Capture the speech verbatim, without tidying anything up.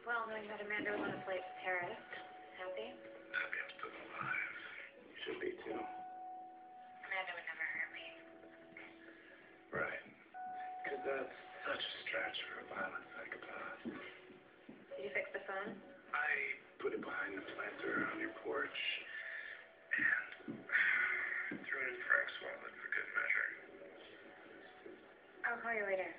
sleep well knowing that Amanda was on a flight to Paris. Happy? Happy I'm still alive. You should be too. Amanda would never hurt me. Right. Because that's such a stretch for a violent psychopath. Did you fix the phone? I put it behind the planter on your porch and threw it in Frank's wallet for good measure. I'll call you later.